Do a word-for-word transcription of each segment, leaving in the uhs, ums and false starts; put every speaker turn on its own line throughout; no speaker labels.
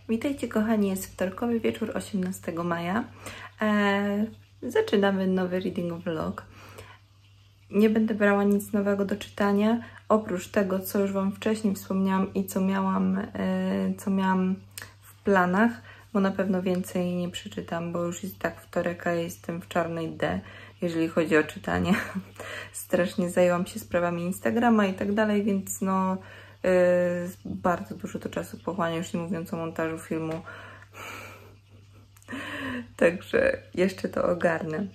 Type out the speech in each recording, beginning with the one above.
Witajcie kochani, jest wtorkowy wieczór osiemnastego maja. Eee, zaczynamy nowy reading vlog. Nie będę brała nic nowego do czytania, oprócz tego, co już Wam wcześniej wspomniałam i co miałam, e, co miałam w planach, bo na pewno więcej nie przeczytam, bo już jest tak wtorek, a jestem w czarnej D, jeżeli chodzi o czytanie. Strasznie zajęłam się sprawami Instagrama i tak dalej, więc no yy, bardzo dużo to czasu pochłania, już nie mówiąc o montażu filmu. Także jeszcze to ogarnę.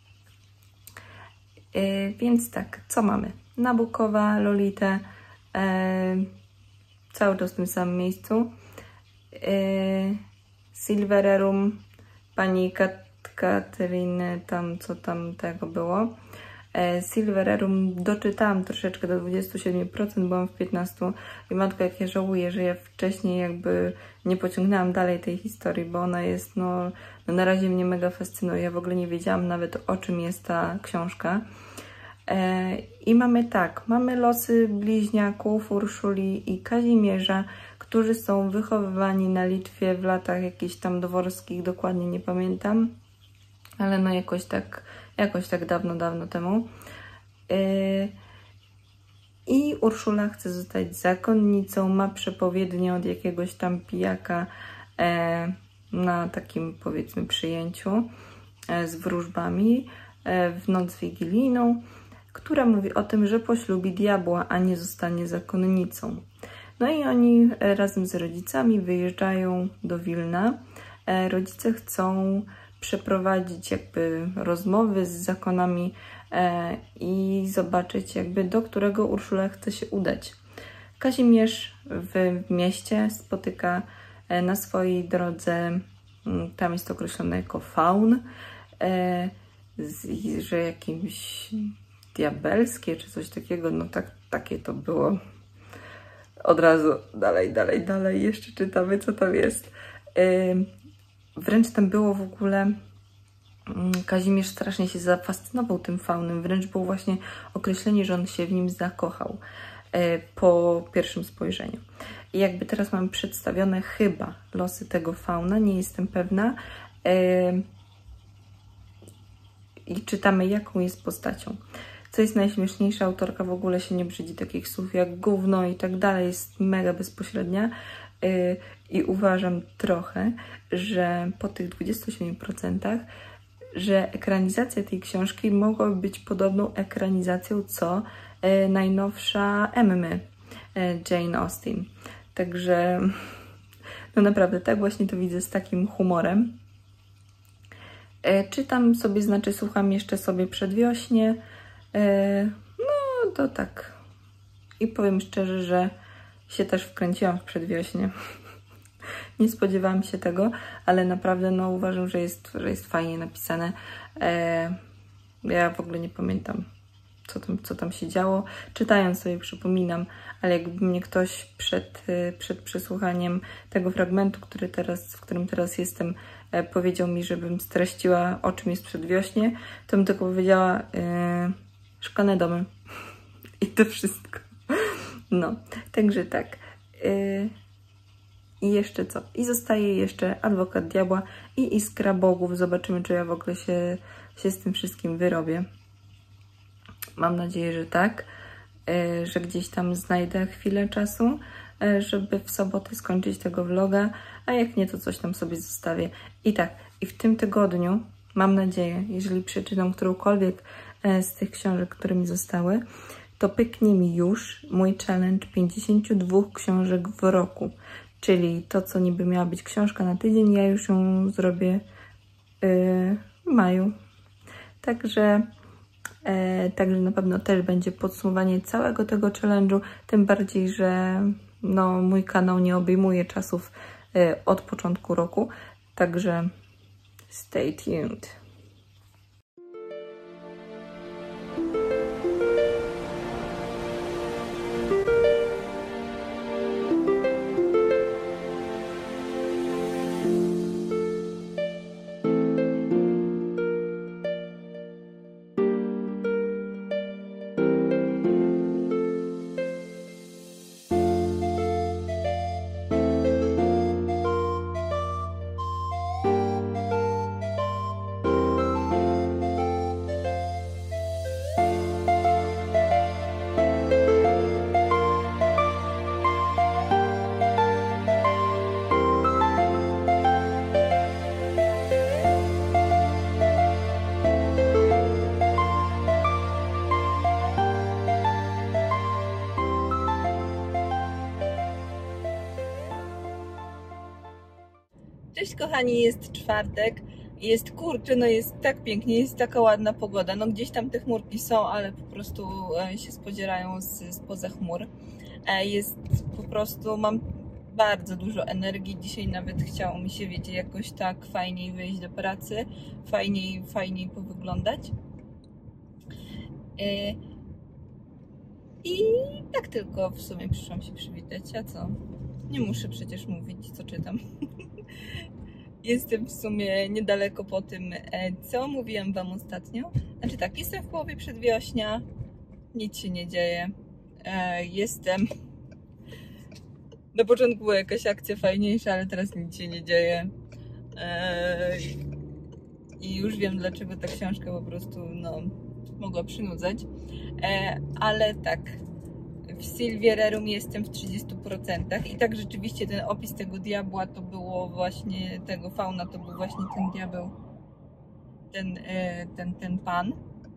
Yy, więc tak, co mamy? Nabukowa, Lolitę, yy, cały czas w tym samym miejscu. Yy, Silvererum, pani Kat Kateryny, tam co tam tego było. Yy, Silvererum doczytałam troszeczkę do dwudziestu siedmiu procent, byłam w piętnastu procent i matko, jak ja żałuję, że ja wcześniej jakby nie pociągnęłam dalej tej historii, bo ona jest, no, no na razie mnie mega fascynuje. Ja w ogóle nie wiedziałam nawet, o czym jest ta książka. I mamy tak, mamy losy bliźniaków Urszuli i Kazimierza, którzy są wychowywani na Litwie w latach jakichś tam dworskich, dokładnie nie pamiętam, ale no jakoś tak, jakoś tak dawno, dawno temu. I Urszula chce zostać zakonnicą, ma przepowiednię od jakiegoś tam pijaka na takim, powiedzmy, przyjęciu z wróżbami w noc wigilijną, która mówi o tym, że poślubi diabła, a nie zostanie zakonnicą. No i oni razem z rodzicami wyjeżdżają do Wilna. Rodzice chcą przeprowadzić jakby rozmowy z zakonami i zobaczyć jakby, do którego Urszula chce się udać. Kazimierz w mieście spotyka na swojej drodze, tam jest określone jako faun, że jakimś diabelskie czy coś takiego, no tak, takie to było. Od razu dalej, dalej, dalej, jeszcze czytamy, co tam jest. Yy, wręcz tam było w ogóle, yy, Kazimierz strasznie się zafascynował tym faunem, wręcz było właśnie określenie, że on się w nim zakochał yy, po pierwszym spojrzeniu. I jakby teraz mamy przedstawione chyba losy tego fauna, nie jestem pewna. Yy, I czytamy, jaką jest postacią. Co jest najśmieszniejsze, autorka w ogóle się nie brzydzi takich słów jak gówno i tak dalej, jest mega bezpośrednia yy, i uważam trochę, że po tych dwudziestu siedmiu procentach, że ekranizacja tej książki mogłaby być podobną ekranizacją co yy, najnowsza Emmy yy, Jane Austen. Także no naprawdę tak właśnie to widzę, z takim humorem. Czytam sobie, znaczy słucham jeszcze sobie Przedwiośnie. No to tak. I powiem szczerze, że się też wkręciłam w Przedwiośnie. Nie spodziewałam się tego, ale naprawdę no uważam, że jest, że jest fajnie napisane. Ja w ogóle nie pamiętam, co tam, co tam się działo. Czytając sobie przypominam, ale jakby mnie ktoś przed, przed przesłuchaniem tego fragmentu, który teraz, w którym teraz jestem, powiedział mi, żebym streściła, o czym jest Przedwiośnie, to bym tylko powiedziała yy, szklane domy. I to wszystko. No, także tak. Yy, I jeszcze co? I zostaje jeszcze Adwokat Diabła i Iskra Bogów. Zobaczymy, czy ja w ogóle się, się z tym wszystkim wyrobię. Mam nadzieję, że tak. Yy, że gdzieś tam znajdę chwilę czasu, yy, żeby w sobotę skończyć tego vloga, a jak nie, to coś tam sobie zostawię. I tak, i w tym tygodniu, mam nadzieję, jeżeli przeczytam którąkolwiek z tych książek, które mi zostały, to pyknie mi już mój challenge pięćdziesięciu dwóch książek w roku. Czyli to, co niby miała być książka na tydzień, ja już ją zrobię yy, w maju. Także, yy, także na pewno też będzie podsumowanie całego tego challenge'u, tym bardziej, że no, mój kanał nie obejmuje czasów yy, od początku roku. Także stay tuned. Cześć kochani, jest czwartek, jest kurczę, no jest tak pięknie, jest taka ładna pogoda, no gdzieś tam te chmurki są, ale po prostu się spodzierają z, spoza chmur. Jest po prostu, mam bardzo dużo energii, dzisiaj nawet chciało mi się, wiecie, jakoś tak fajniej wyjść do pracy, fajniej, fajniej powyglądać. I tak tylko w sumie przyszłam się przywitać, a co? Nie muszę przecież mówić, co czytam. Jestem w sumie niedaleko po tym, co mówiłam wam ostatnio. Znaczy tak, jestem w połowie przedwiośnia, nic się nie dzieje. Jestem... Na początku była jakaś akcja fajniejsza, ale teraz nic się nie dzieje. I już wiem, dlaczego ta książka po prostu, no, mogła przynudzać. Ale tak, w Silviererum jestem w trzydziestu procentach i tak rzeczywiście ten opis tego diabła to było właśnie, tego fauna to był właśnie ten diabeł, ten, ten, ten pan.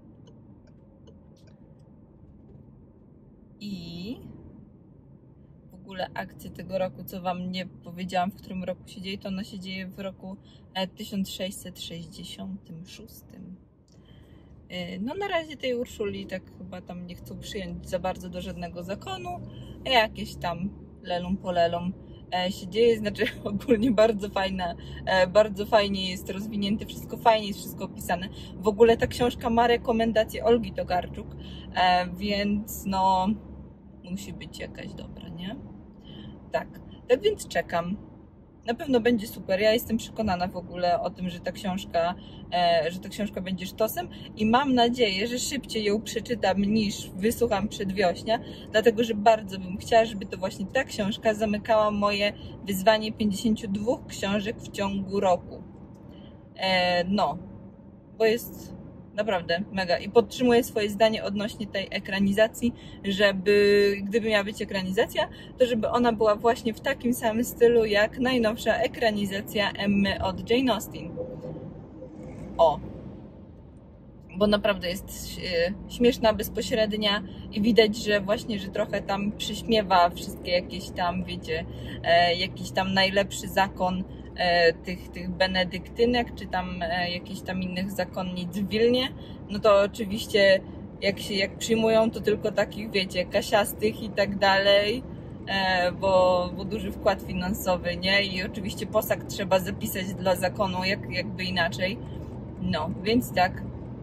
I w ogóle akcje tego roku, co wam nie powiedziałam, w którym roku się dzieje, to ona się dzieje w roku tysiąc sześćset sześćdziesiątym szóstym. No na razie tej Urszuli tak chyba tam nie chcą przyjąć za bardzo do żadnego zakonu, a jakieś tam lelum polelum się dzieje, znaczy ogólnie bardzo fajna, bardzo fajnie jest rozwinięte, wszystko fajnie jest wszystko opisane. W ogóle ta książka ma rekomendację Olgi Tokarczuk, więc no musi być jakaś dobra, nie? Tak, tak więc czekam. Na pewno będzie super. Ja jestem przekonana w ogóle o tym, że ta książka, e, że ta książka będzie sztosem i mam nadzieję, że szybciej ją przeczytam niż wysłucham przedwiośnia, dlatego że bardzo bym chciała, żeby to właśnie ta książka zamykała moje wyzwanie pięćdziesięciu dwóch książek w ciągu roku. E, no, bo jest naprawdę mega i podtrzymuję swoje zdanie odnośnie tej ekranizacji, żeby, gdyby miała być ekranizacja, to żeby ona była właśnie w takim samym stylu jak najnowsza ekranizacja Emmy od Jane Austen. O! Bo naprawdę jest śmieszna, bezpośrednia i widać, że właśnie, że trochę tam przyśmiewa wszystkie jakieś tam, wiecie, jakiś tam najlepszy zakon tych, tych benedyktynek, czy tam jakichś tam innych zakonnic w Wilnie, no to oczywiście jak się jak przyjmują, to tylko takich, wiecie, kasiastych i tak dalej, bo, bo duży wkład finansowy, nie? I oczywiście posag trzeba zapisać dla zakonu, jak, jakby inaczej. No, więc tak.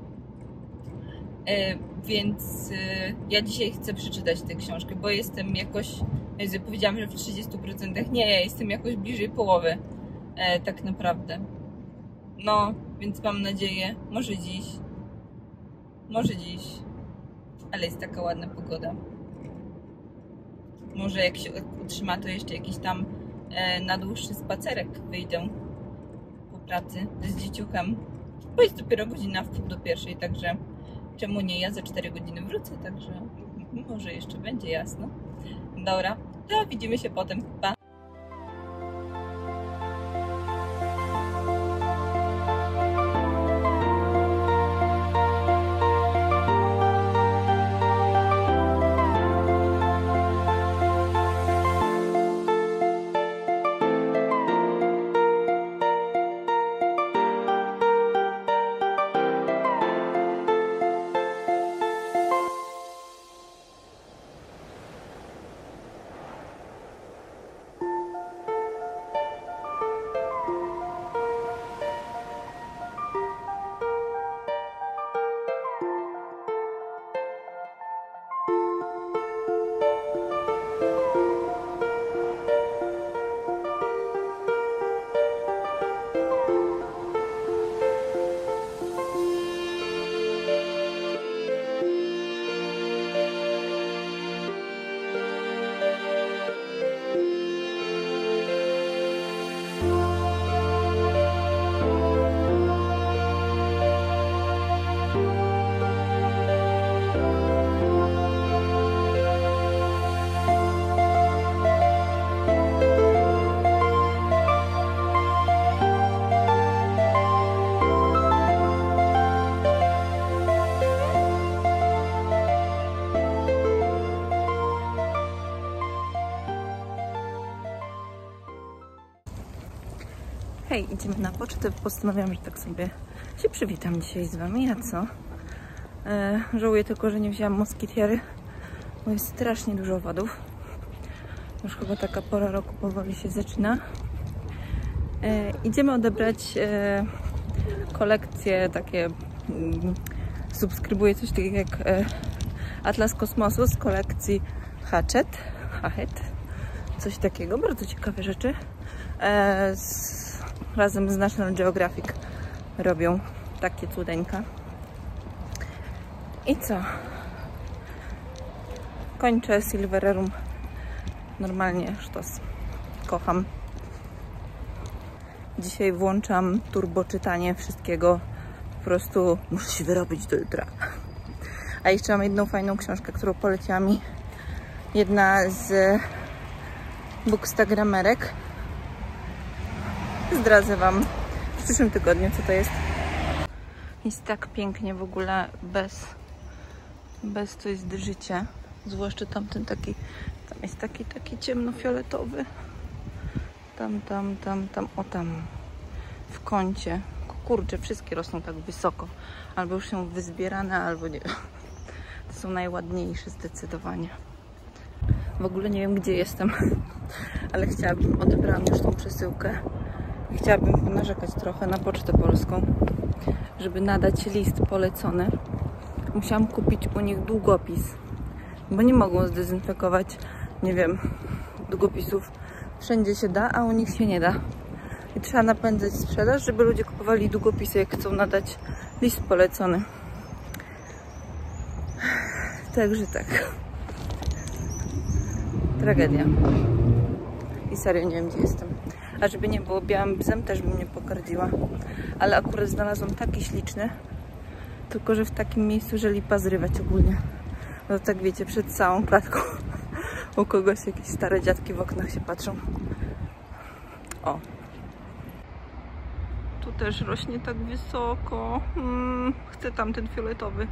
Więc ja dzisiaj chcę przeczytać tę książkę, bo jestem jakoś, ja powiedziałam, że w trzydziestu procentach, nie, ja jestem jakoś bliżej połowy. E, tak naprawdę. No, więc mam nadzieję, może dziś, może dziś, ale jest taka ładna pogoda. Może jak się utrzyma, to jeszcze jakiś tam e, na dłuższy spacerek wyjdę po pracy z dzieciuchem, bo jest dopiero godzina w pół do pierwszej, także czemu nie, ja za cztery godziny wrócę, także może jeszcze będzie jasno. Dobra, to widzimy się potem, pa! Hej, idziemy na pocztę. Postanawiam, że tak sobie się przywitam dzisiaj z wami. A co? E, żałuję tylko, że nie wzięłam moskitiery, bo jest strasznie dużo owadów. Już chyba taka pora roku powoli się zaczyna. E, idziemy odebrać e, kolekcje takie... Mm, subskrybuję coś takiego jak e, Atlas Kosmosu z kolekcji Hachette. Hachette. Coś takiego. Bardzo ciekawe rzeczy. E, z, razem z National Geographic robią takie cudeńka. I co? Kończę Silvererum. Normalnie sztos. Kocham. Dzisiaj włączam turbo czytanie wszystkiego. Po prostu muszę się wyrobić do jutra. A jeszcze mam jedną fajną książkę, którą poleciła mi jedna z bookstagramerek. Zdradzę wam w przyszłym tygodniu, co to jest. Jest tak pięknie w ogóle bez, bez to jest życie. Zwłaszcza tamten taki, tam jest taki, taki ciemnofioletowy. Tam, tam, tam, tam, o tam, w kącie. Kurczę, wszystkie rosną tak wysoko. Albo już są wyzbierane, albo nie. To są najładniejsze zdecydowanie. W ogóle nie wiem, gdzie jestem, ale chciałabym, odebrałam już tą przesyłkę. I chciałabym narzekać trochę na Pocztę Polską, żeby nadać list polecony. Musiałam kupić u nich długopis, bo nie mogą zdezynfekować, nie wiem, długopisów. Wszędzie się da, a u nich się nie da. I trzeba napędzać sprzedaż, żeby ludzie kupowali długopisy, jak chcą nadać list polecony. Także tak. Tragedia. I serio nie wiem, gdzie jestem. A żeby nie było białym bzem, też bym nie pokardziła. Ale akurat znalazłam taki śliczny. Tylko że w takim miejscu, że lipa zrywać ogólnie. No tak wiecie, przed całą klatką. U kogoś jakieś stare dziadki w oknach się patrzą. O. Tu też rośnie tak wysoko. Hmm, chcę tamten fioletowy.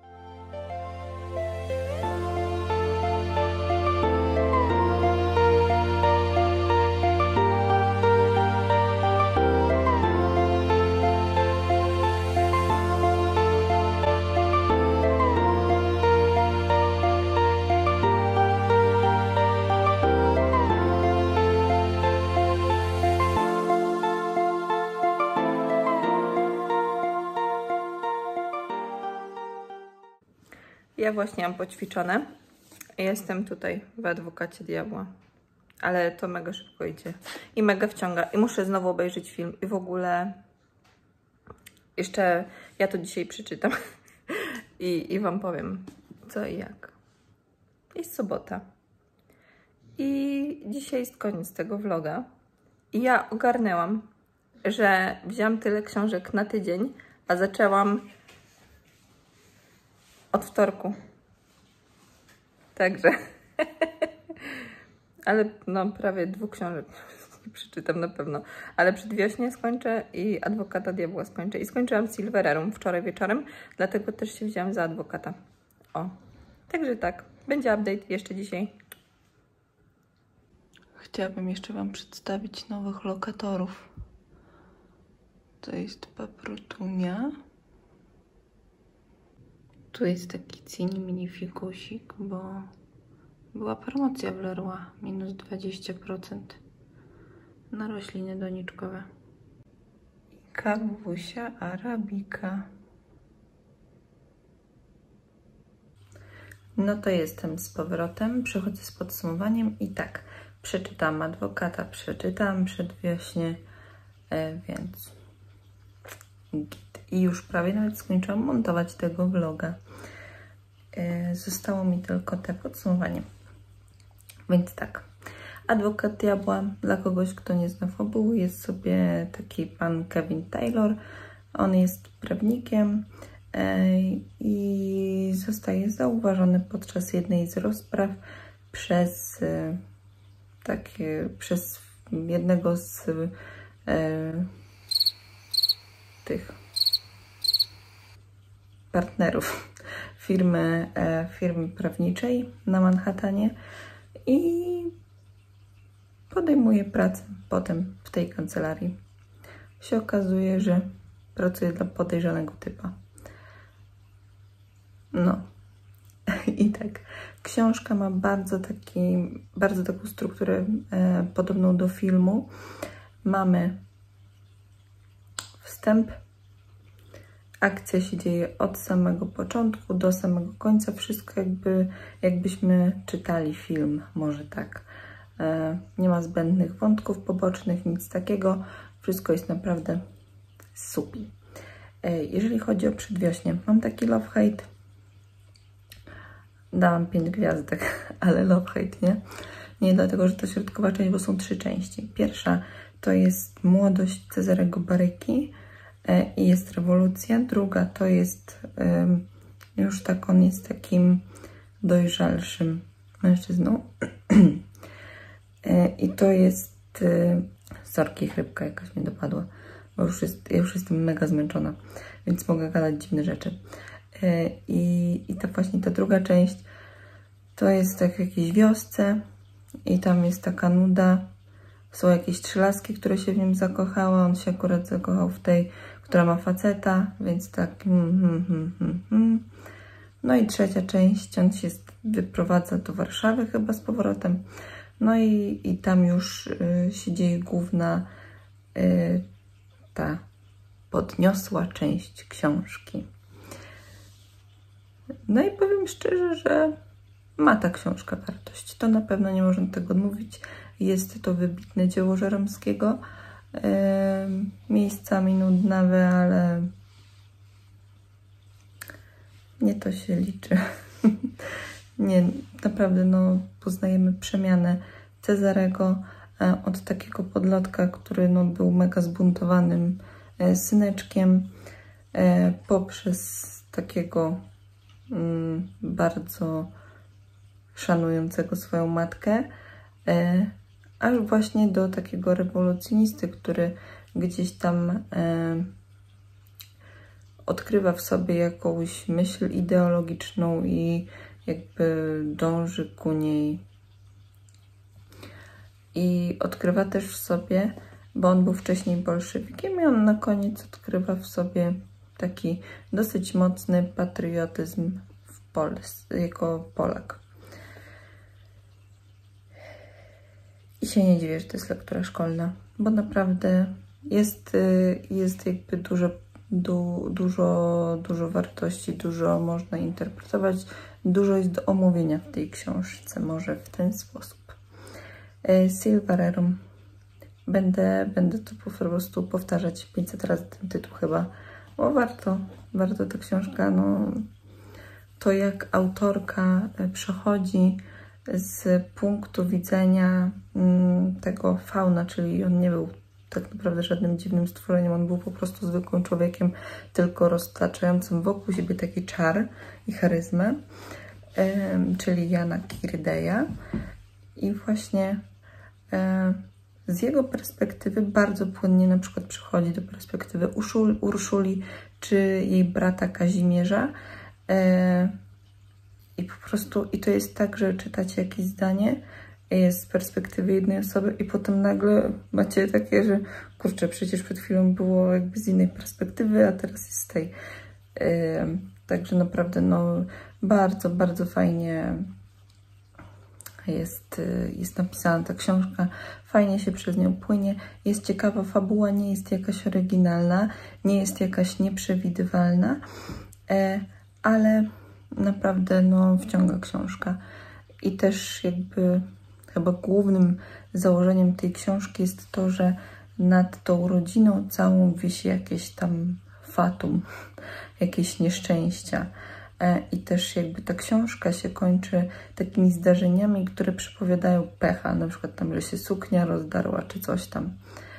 Ja właśnie mam poćwiczone. Jestem tutaj w Adwokacie Diabła. Ale to mega szybko idzie. I mega wciąga. I muszę znowu obejrzeć film. I w ogóle... Jeszcze ja to dzisiaj przeczytam. I, I wam powiem, co i jak. Jest sobota. I dzisiaj jest koniec tego vloga. I ja ogarnęłam, że wzięłam tyle książek na tydzień, a zaczęłam... od wtorku. Także. Ale no prawie dwóch książek nie przeczytam na pewno. Ale przedwiośnie skończę i Adwokata Diabła skończę. I skończyłam Silvererum wczoraj wieczorem, dlatego też się wzięłam za Adwokata. O. Także tak. Będzie update jeszcze dzisiaj. Chciałabym jeszcze wam przedstawić nowych lokatorów. To jest Paprutunia. Tu jest taki cini mini fikusik, bo była promocja w Leroy, minus dwadzieścia procent na rośliny doniczkowe. I kawusia arabika. No to jestem z powrotem, przychodzę z podsumowaniem i tak, przeczytałam Adwokata, przeczytałam przedwiośnie, e, więc... I już prawie nawet skończyłam montować tego vloga. Zostało mi tylko te podsumowanie. Więc tak. Adwokat Diabła, dla kogoś, kto nie zna fabuły, jest sobie taki pan Kevin Taylor. On jest prawnikiem i zostaje zauważony podczas jednej z rozpraw przez takie, przez jednego z tych partnerów firmy, firmy prawniczej na Manhattanie i podejmuje pracę potem w tej kancelarii. się okazuje, że pracuje dla podejrzanego typa. No. I tak, książka ma bardzo, taki, bardzo taką strukturę e, podobną do filmu. Mamy wstęp. Akcja się dzieje od samego początku do samego końca. Wszystko jakby, jakbyśmy czytali film, może tak. E, nie ma zbędnych wątków pobocznych, nic takiego. Wszystko jest naprawdę super. E, jeżeli chodzi o Przedwiośnie, mam taki love-hate. Dałam pięć gwiazdek, ale love-hate, nie? Nie dlatego, że to środkowa część, bo są trzy części. Pierwsza to jest Młodość Cezarego Baryki i jest rewolucja. Druga to jest już tak, on jest takim dojrzalszym mężczyzną. I to jest sorki, chrypka jakaś mnie dopadła, bo już, jest, ja już jestem mega zmęczona, więc mogę gadać dziwne rzeczy. I, i ta właśnie ta druga część to jest tak w jakiejś wiosce i tam jest taka nuda. Są jakieś trzy laski, które się w nim zakochały. On się akurat zakochał w tej, która ma faceta, więc tak. Hmm, hmm, hmm, hmm, hmm. No i trzecia część, on się wyprowadza do Warszawy chyba z powrotem. No i, i tam już y, się dzieje główna y, ta podniosła część książki. No i powiem szczerze, że ma ta książka wartość. To na pewno nie można tego odmówić. Jest to wybitne dzieło Żeromskiego. Yy, miejscami nudnawe, ale nie to się liczy. Nie, naprawdę no, poznajemy przemianę Cezarego e, od takiego podlotka, który no, był mega zbuntowanym e, syneczkiem, e, poprzez takiego mm, bardzo szanującego swoją matkę, e, aż właśnie do takiego rewolucjonisty, który gdzieś tam e, odkrywa w sobie jakąś myśl ideologiczną i jakby dąży ku niej. I odkrywa też w sobie, bo on był wcześniej bolszewikiem i on na koniec odkrywa w sobie taki dosyć mocny patriotyzm w Polsce, jako Polak. I się nie dziwię, że to jest lektura szkolna, bo naprawdę jest, jest jakby dużo, du, dużo, dużo wartości, dużo można interpretować, dużo jest do omówienia w tej książce, może w ten sposób. Silvererum. Będę, będę to po prostu powtarzać pięćset razy ten tytuł chyba, bo warto, warto ta książka, no to jak autorka przechodzi z punktu widzenia tego fauna, czyli on nie był tak naprawdę żadnym dziwnym stworzeniem, on był po prostu zwykłym człowiekiem, tylko roztaczającym wokół siebie taki czar i charyzmę, czyli Jana Kirdeja. I właśnie z jego perspektywy bardzo płynnie na przykład przychodzi do perspektywy Urszuli czy jej brata Kazimierza. I po prostu, i to jest tak, że czytacie jakieś zdanie, jest z perspektywy jednej osoby i potem nagle macie takie, że kurczę, przecież przed chwilą było jakby z innej perspektywy, a teraz jest z tej. Yy, także naprawdę no bardzo, bardzo fajnie jest, yy, jest napisana ta książka, fajnie się przez nią płynie, jest ciekawa fabuła, nie jest jakaś oryginalna, nie jest jakaś nieprzewidywalna, yy, ale naprawdę no wciąga książka. I też jakby chyba głównym założeniem tej książki jest to, że nad tą rodziną całą wisi jakieś tam fatum, jakieś nieszczęścia. I też jakby ta książka się kończy takimi zdarzeniami, które przypowiadają pecha, na przykład tam, że się suknia rozdarła, czy coś tam.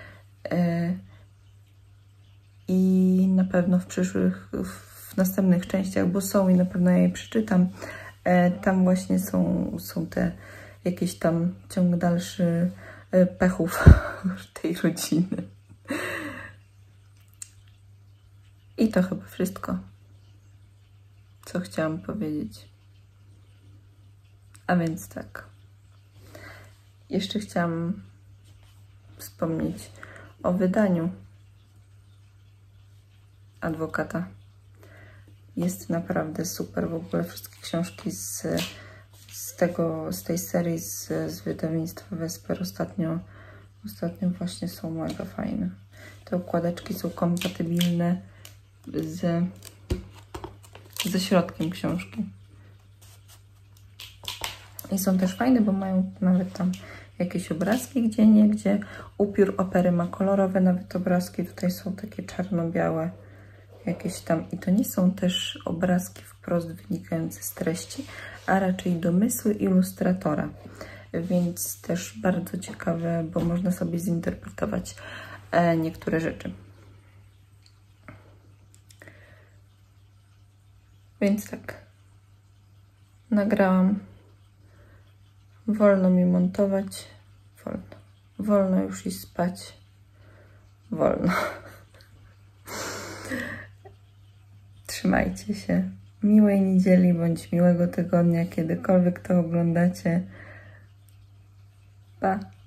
I na pewno w przyszłych, w następnych częściach, bo są i na pewno ja je przeczytam, tam właśnie są, są te jakieś tam ciąg dalszy pechów tej rodziny. I to chyba wszystko, co chciałam powiedzieć. A więc tak. Jeszcze chciałam wspomnieć o wydaniu adwokata. Jest naprawdę super. W ogóle wszystkie książki z, z, tego, z tej serii z, z wydawnictwa Vesper ostatnio, ostatnio właśnie są mega fajne. Te układeczki są kompatybilne z, ze środkiem książki. I są też fajne, bo mają nawet tam jakieś obrazki gdzie nie, gdzie upiór opery ma kolorowe nawet obrazki. Tutaj są takie czarno-białe jakieś tam. I to nie są też obrazki wprost wynikające z treści, a raczej domysły ilustratora. Więc też bardzo ciekawe, bo można sobie zinterpretować e, niektóre rzeczy. Więc tak, nagrałam. Wolno mi montować. Wolno. Wolno już iść spać. Wolno. Trzymajcie się. Miłej niedzieli bądź miłego tygodnia, kiedykolwiek to oglądacie. Pa!